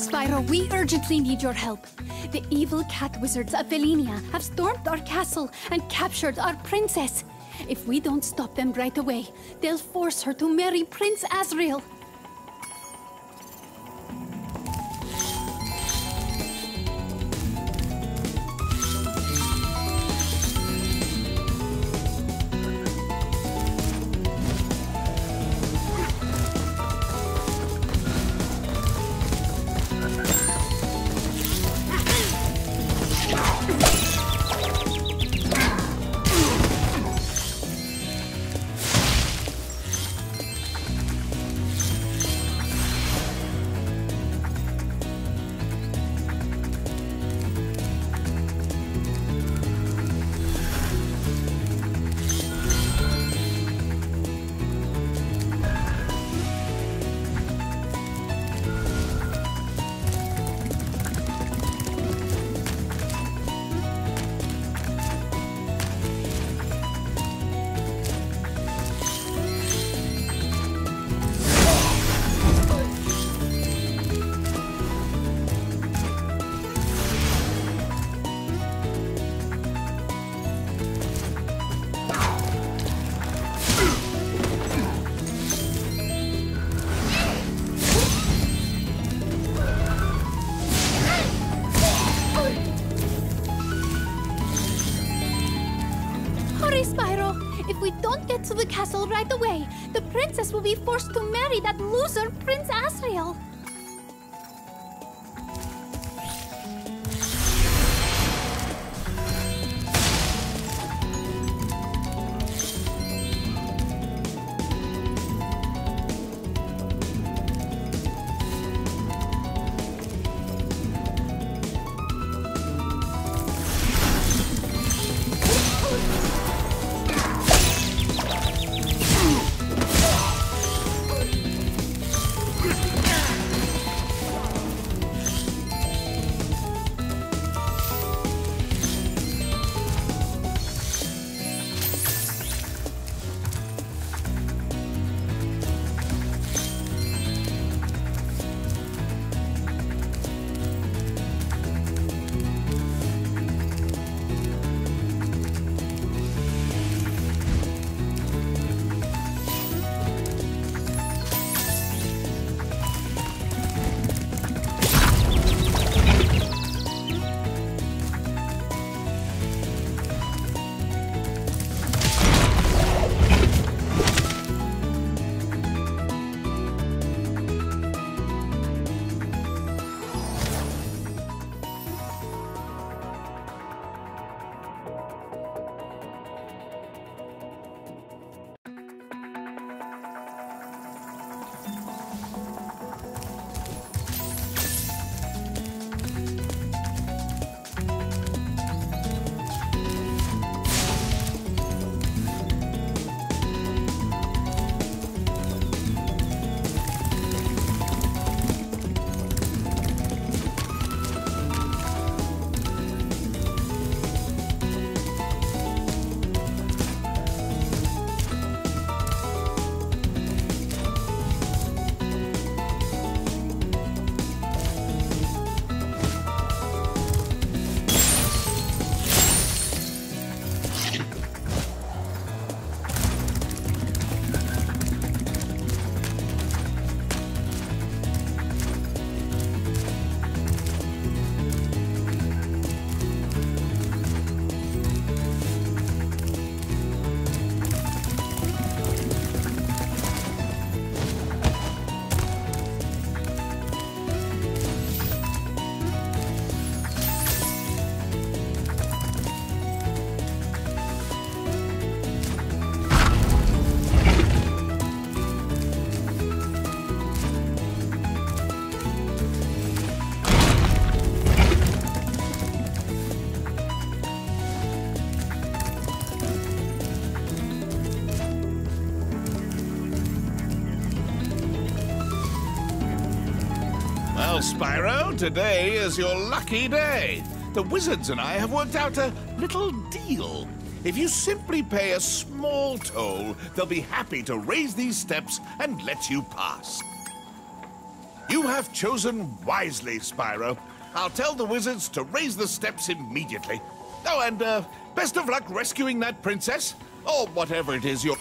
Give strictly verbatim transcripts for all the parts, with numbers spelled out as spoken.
Spyro, we urgently need your help. The evil cat wizards of Velinia have stormed our castle and captured our princess. If we don't stop them right away, they'll force her to marry Prince Asriel. To the castle right away. The princess will be forced to marry that loser, Prince Asriel. Well, Spyro, today is your lucky day. The wizards and I have worked out a little deal. If you simply pay a small toll, they'll be happy to raise these steps and let you pass. You have chosen wisely, Spyro. I'll tell the wizards to raise the steps immediately. Oh, and uh, best of luck rescuing that princess, or whatever it is you're...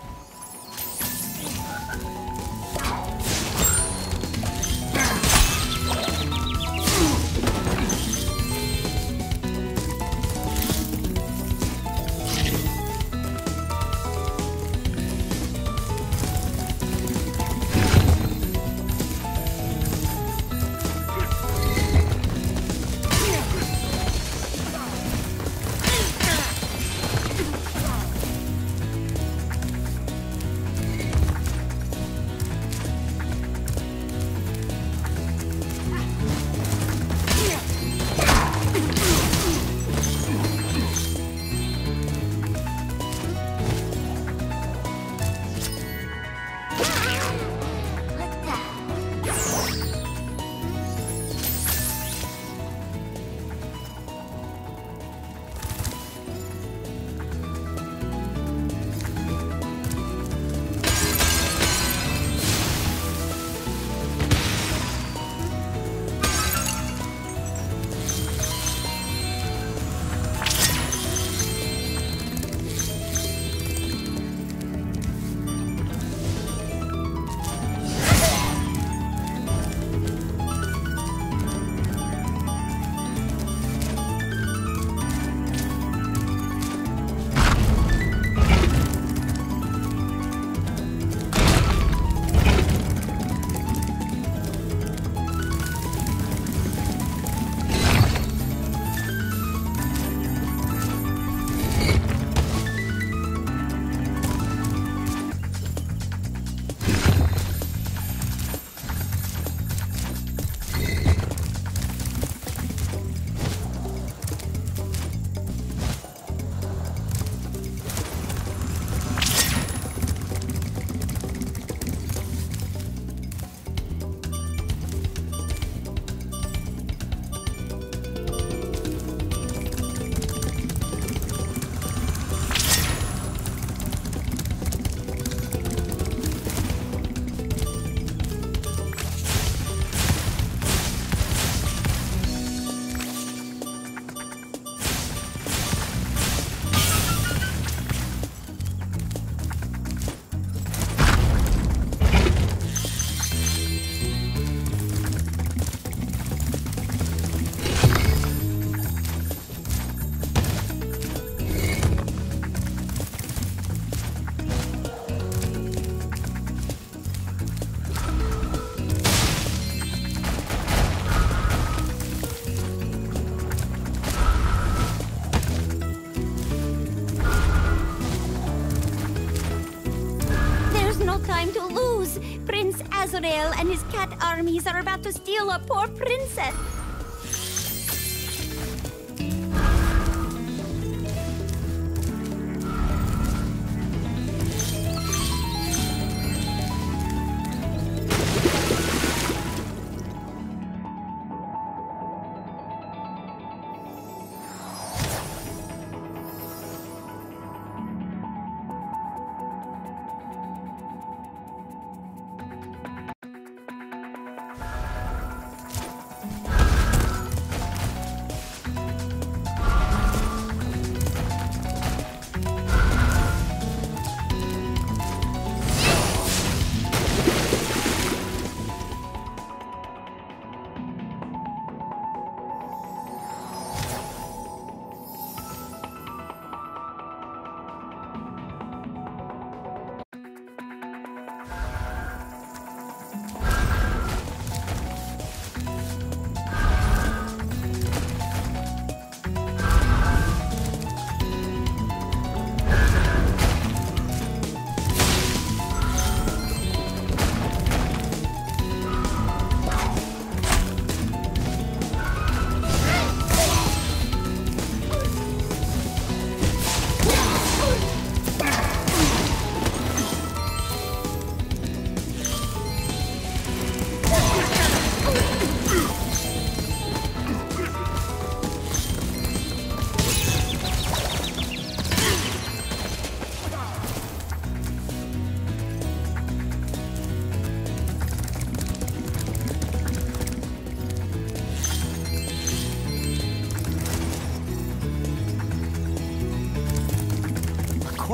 Azrael and his cat armies are about to steal a poor princess.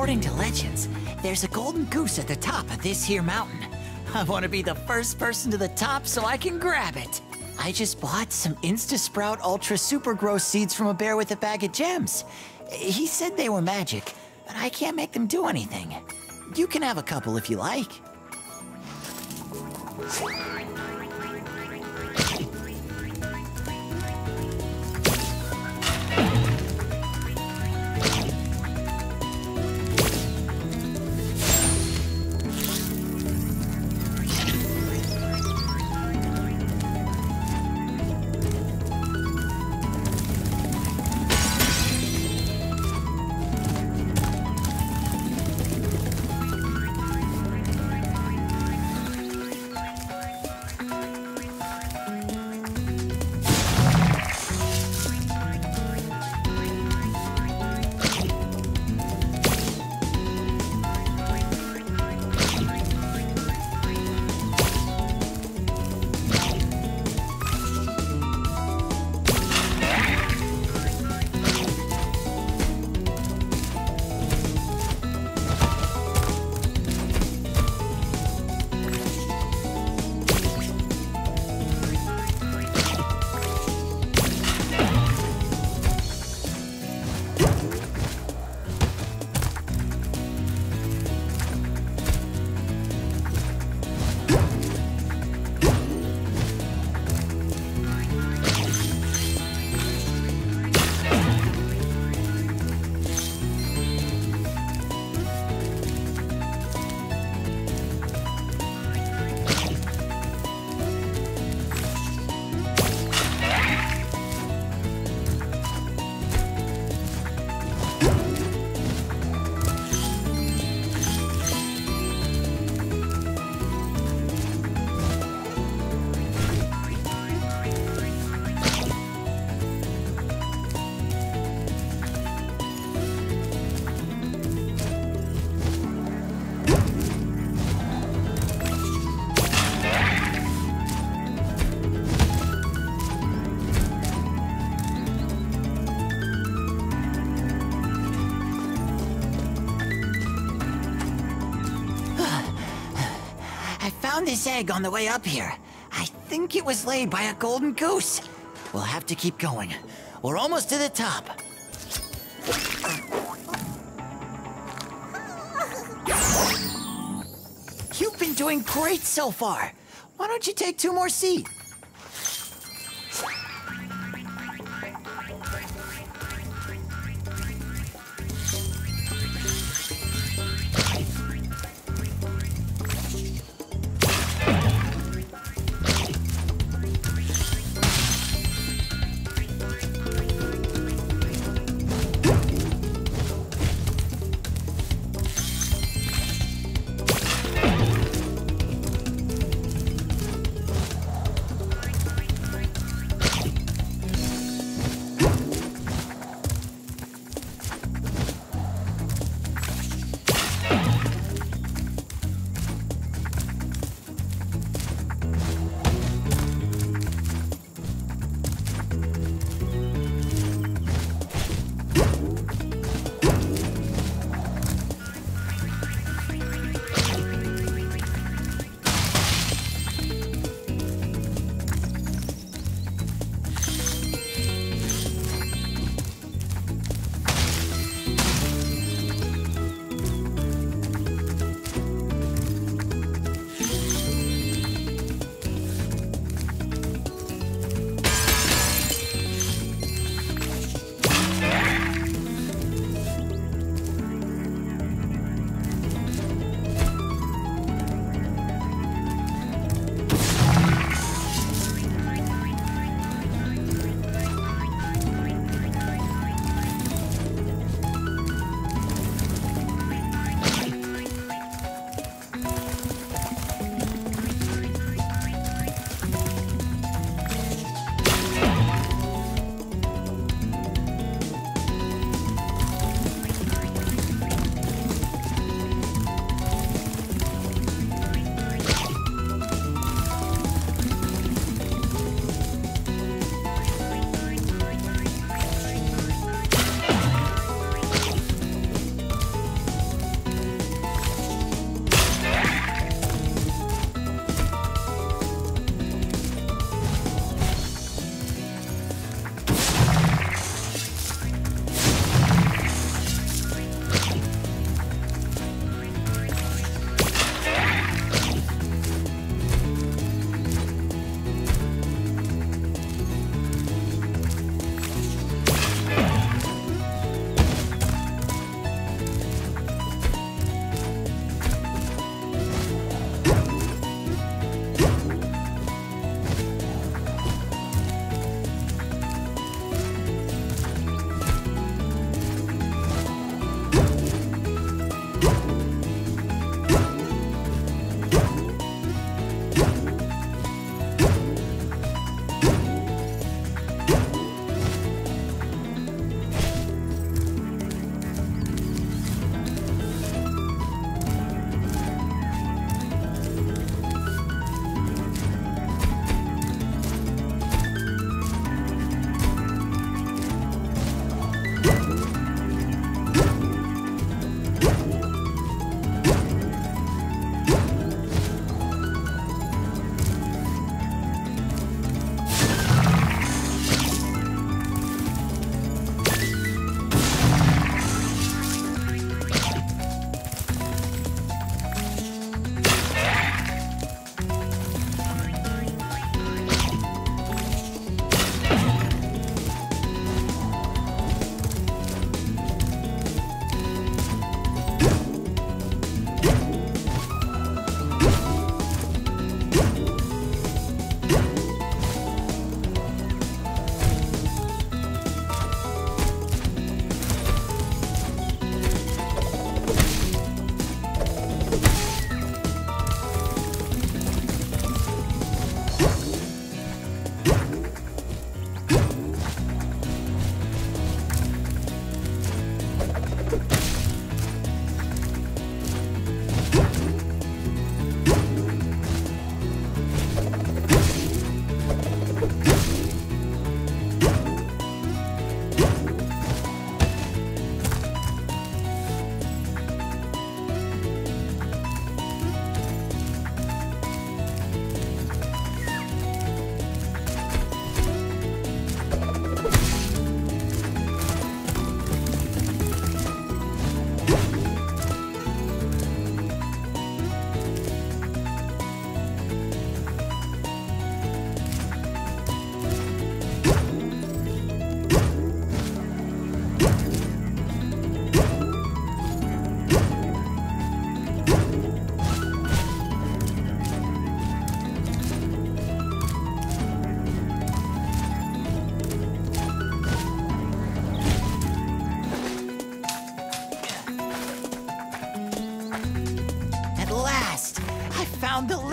According to legends, there's a golden goose at the top of this here mountain. I want to be the first person to the top so I can grab it. I just bought some Insta-Sprout Ultra Super Grow seeds from a bear with a bag of gems. He said they were magic, but I can't make them do anything. You can have a couple if you like. Found this egg on the way up here. I think it was laid by a golden goose. We'll have to keep going. We're almost to the top. You've been doing great so far. Why don't you take two more seeds?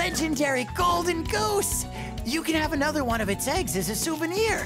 legendary golden goose! You can have another one of its eggs as a souvenir.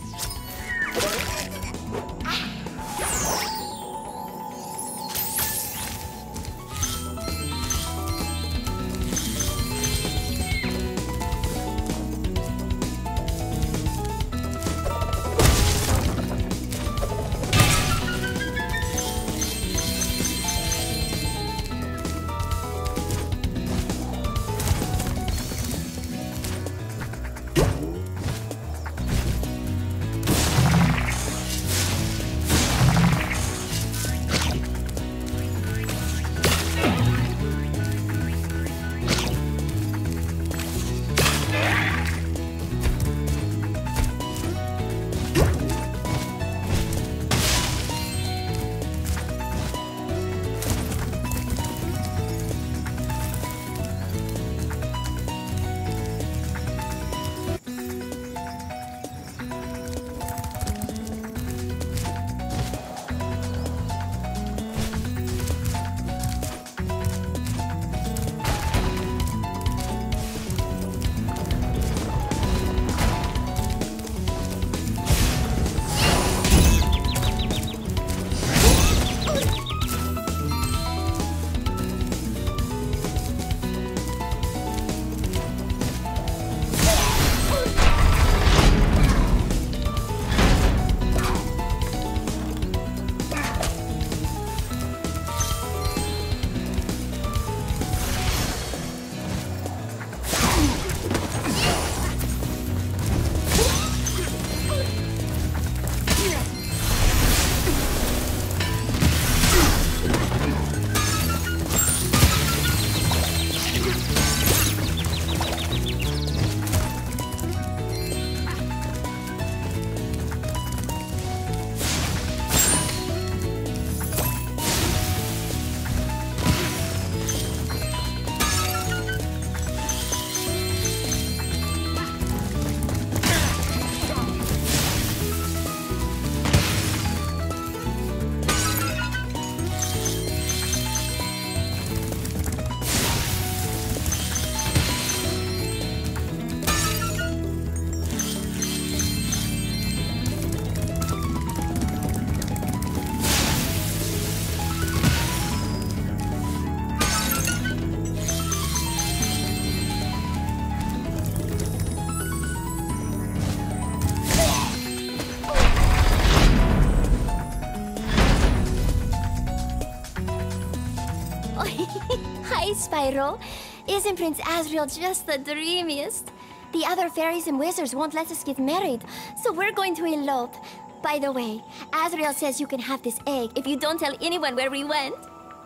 Hi, Spyro. Isn't Prince Azrael just the dreamiest? The other fairies and wizards won't let us get married, so we're going to elope. By the way, Azrael says you can have this egg if you don't tell anyone where we went.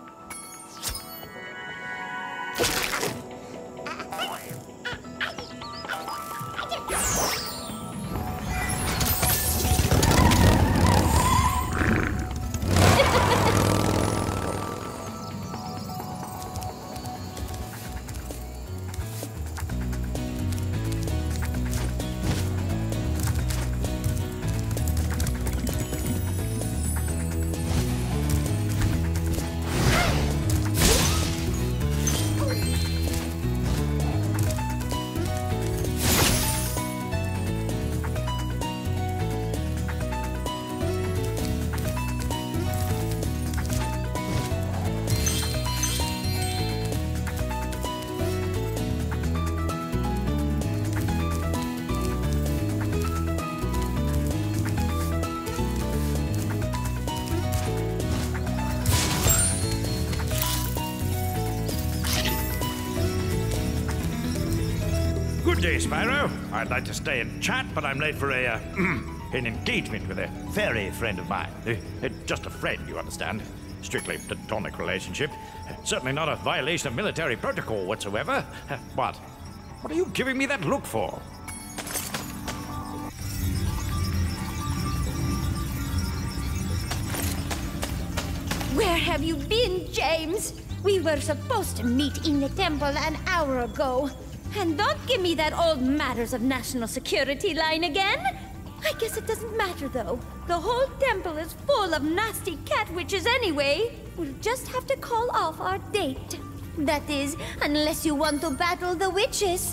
Good day, Spyro. I'd like to stay and chat, but I'm late for a, uh, an engagement with a fairy friend of mine. Uh, uh, just a friend, you understand. Strictly platonic relationship. Uh, certainly not a violation of military protocol whatsoever. Uh, but what are you giving me that look for? Where have you been, James? We were supposed to meet in the temple an hour ago. And don't give me that old matters of national security line again. I guess it doesn't matter, though. The whole temple is full of nasty cat witches anyway. We'll just have to call off our date. That is, unless you want to battle the witches.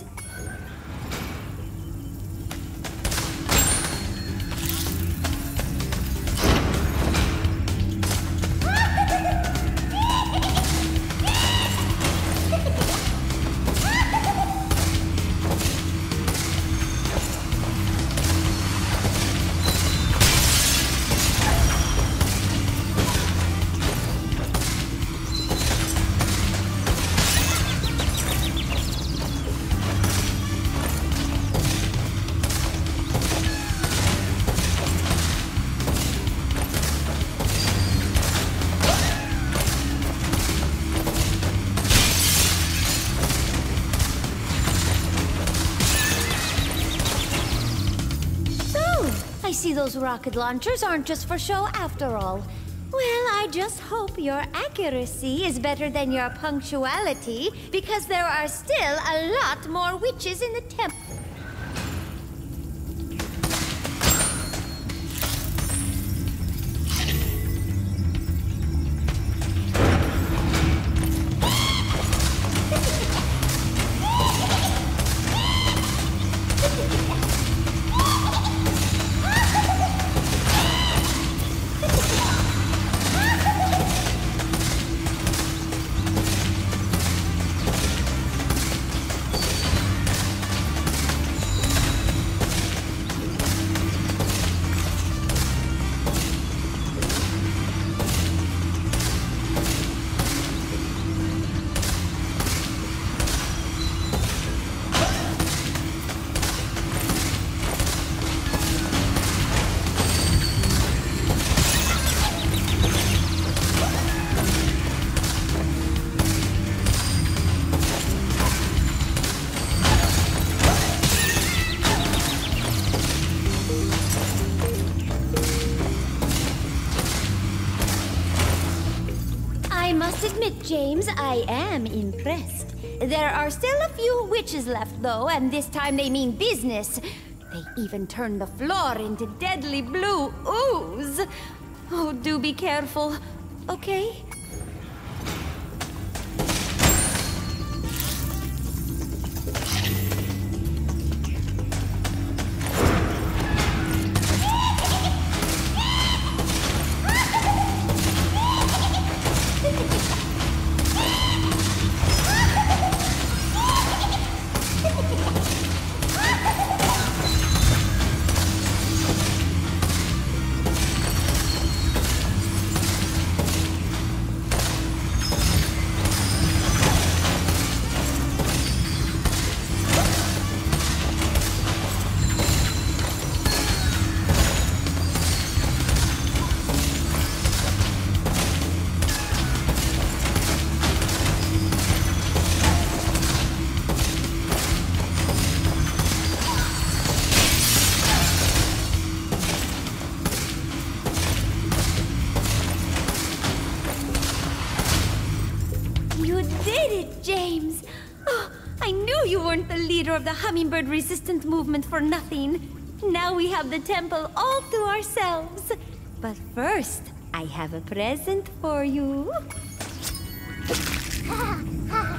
Those rocket launchers aren't just for show after all. Well, I just hope your accuracy is better than your punctuality, because there are still a lot more witches in the temple. James, I am impressed. There are still a few witches left, though, and this time they mean business. They even turn the floor into deadly blue ooze. Oh, do be careful, okay? Of the hummingbird-resistant movement for nothing. Now we have the temple all to ourselves. But first, I have a present for you.